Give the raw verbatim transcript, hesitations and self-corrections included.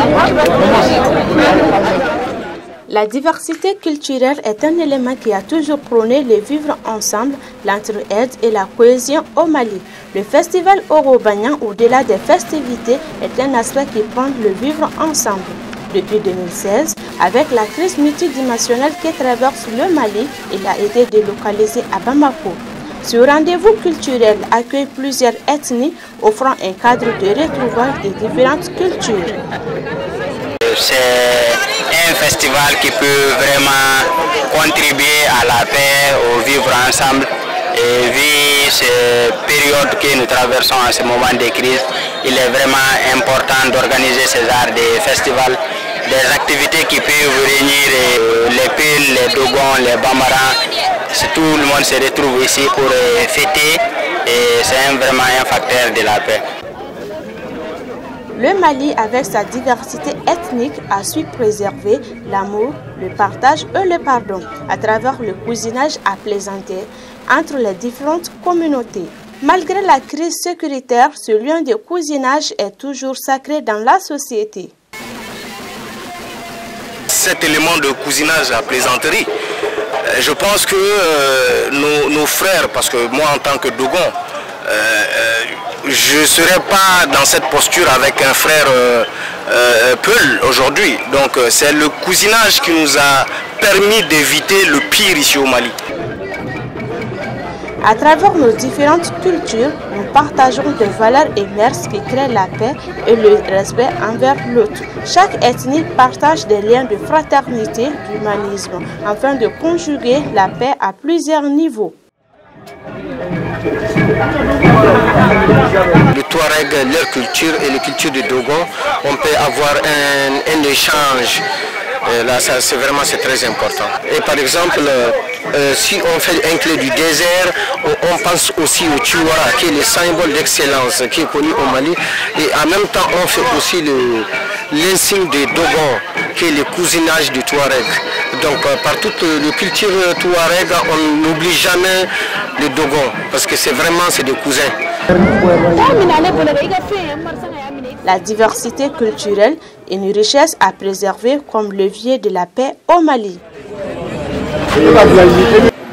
La diversité culturelle est un élément qui a toujours prôné le vivre ensemble, l'entraide et la cohésion au Mali. Le festival Oro-Bagnan, au-delà des festivités, est un aspect qui prend le vivre ensemble. Depuis deux mille seize, avec la crise multidimensionnelle qui traverse le Mali, il a été délocalisé à Bamako. Ce rendez-vous culturel accueille plusieurs ethnies, offrant un cadre de retrouvailles des différentes cultures. C'est un festival qui peut vraiment contribuer à la paix, au vivre ensemble. Et vu ces périodes que nous traversons en ce moment de crise, il est vraiment important d'organiser ce genre de festivals, des activités qui peuvent réunir les Peuls, les Dogons, les Bamarans. Tout le monde se retrouve ici pour fêter et c'est vraiment un facteur de la paix. Le Mali, avec sa diversité ethnique, a su préserver l'amour, le partage et le pardon à travers le cousinage aplaisanté entre les différentes communautés. Malgré la crise sécuritaire, ce lien de cousinage est toujours sacré dans la société. Cet élément de cousinage à plaisanterie, je pense que euh, nos, nos frères, parce que moi en tant que Dogon, euh, euh, je ne serais pas dans cette posture avec un frère euh, euh, Peul aujourd'hui. Donc euh, c'est le cousinage qui nous a permis d'éviter le pire ici au Mali. À travers nos différentes cultures, nous partageons des valeurs et mœurs qui créent la paix et le respect envers l'autre. Chaque ethnie partage des liens de fraternité, d'humanisme, afin de conjuguer la paix à plusieurs niveaux. Le Touareg, leur culture et la culture du Dogon, on peut avoir un, un échange. Et là, ça, c'est vraiment c'est très important. Et par exemple, euh, si on fait un clé du désert, on, on pense aussi au Tiwara, qui est le symbole d'excellence, qui est connu au Mali. Et en même temps, on fait aussi l'insigne des Dogons, qui est le cousinage du Touareg. Donc, euh, par toute la culture Touareg, on n'oublie jamais les Dogons, parce que c'est vraiment c'est des cousins. La diversité culturelle est une richesse à préserver comme levier de la paix au Mali.